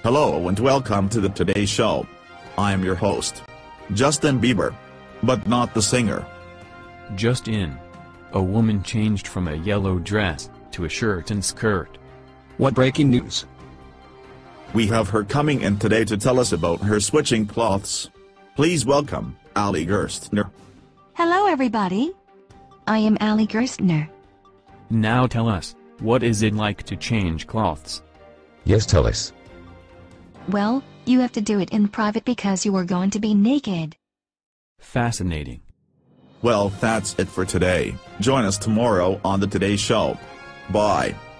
Hello and welcome to the Today Show. I am your host, Justin Bieber. But not the singer. Just in. A woman changed from a yellow dress to a shirt and skirt. What breaking news? We have her coming in today to tell us about her switching clothes. Please welcome, Ali Gerstner. Hello everybody. I am Ali Gerstner. Now tell us, what is it like to change clothes? Yes, tell us. Well, you have to do it in private because you are going to be naked. Fascinating. Well, that's it for today. Join us tomorrow on the Today Show. Bye.